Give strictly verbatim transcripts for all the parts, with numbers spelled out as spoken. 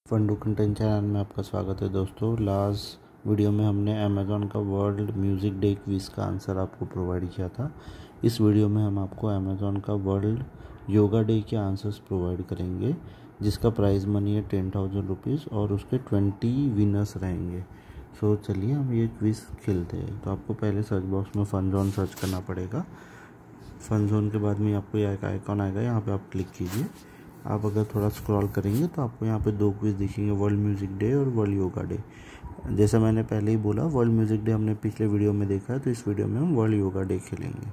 फंडू content channel में आपका स्वागत है दोस्तों। लास्ट वीडियो में हमने अमेज़ॉन का वर्ल्ड म्यूज़िक डे क्विज़ का आंसर आपको प्रोवाइड किया था। इस वीडियो में हम आपको अमेज़ॉन का वर्ल्ड योगा डे के आंसर्स प्रोवाइड करेंगे, जिसका प्राइस मनी है टेन थाउजेंड रुपीज़ और उसके ट्वेंटी विनर्स रहेंगे। सो चलिए हम ये क्विज़ खेलते हैं। तो आपको पहले सर्च बॉक्स में फन जोन सर्च करना पड़ेगा। फन जोन के बाद में आपको यह आइकॉन आएगा, यहाँ पे आप क्लिक कीजिए। आप अगर थोड़ा स्क्रॉल करेंगे तो आपको यहाँ पे दो क्विज़ दिखेंगे, वर्ल्ड म्यूज़िक डे और वर्ल्ड योगा डे। जैसा मैंने पहले ही बोला, वर्ल्ड म्यूज़िक डे हमने पिछले वीडियो में देखा है, तो इस वीडियो में हम वर्ल्ड योगा डे खेलेंगे।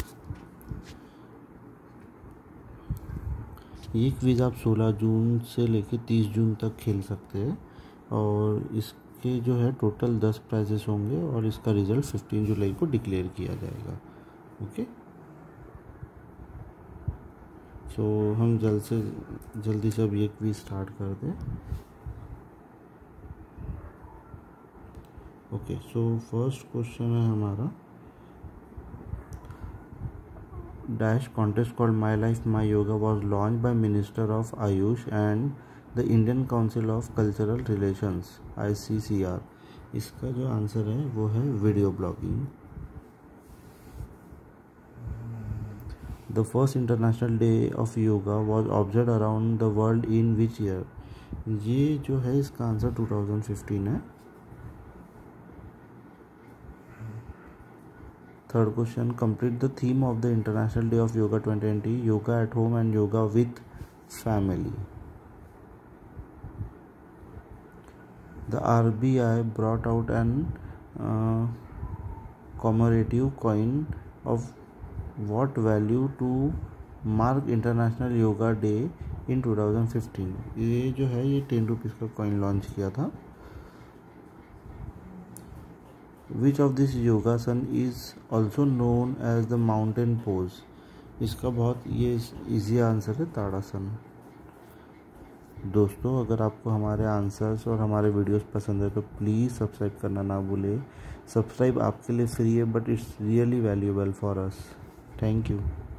ये क्विज़ आप सोलह जून से लेकर तीस जून तक खेल सकते हैं और इसके जो है टोटल दस प्राइजेस होंगे और इसका रिज़ल्ट फिफ्टीन जुलाई को डिक्लेयर किया जाएगा। ओके, सो so, हम जल्द से जल्दी से अब ये क्विज़ स्टार्ट कर दें। ओके, सो फर्स्ट क्वेश्चन है हमारा, dash contest called my life my yoga was launch by minister of AYUSH and the Indian Council of Cultural Relations I C C R. इसका जो आंसर है वो है video blogging. The first International Day of Yoga was observed around the world in which year? ये जो है इसका answer two thousand fifteen है। Third question, complete the theme of the International Day of Yoga twenty twenty, yoga at home and yoga with family. The R B I brought out an uh, commemorative coin of what value to mark International Yoga Day in two thousand fifteen. ये जो है ये ten rupees का coin launch किया था। Which of this योगासन is also known as the mountain pose. इसका बहुत ये इजी आंसर है ताड़ासन। दोस्तों, अगर आपको हमारे आंसर्स और हमारे वीडियोस पसंद है तो प्लीज़ सब्सक्राइब करना ना भूलें। सब्सक्राइब आपके लिए फ्री है, but it's really valuable for us. Thank you.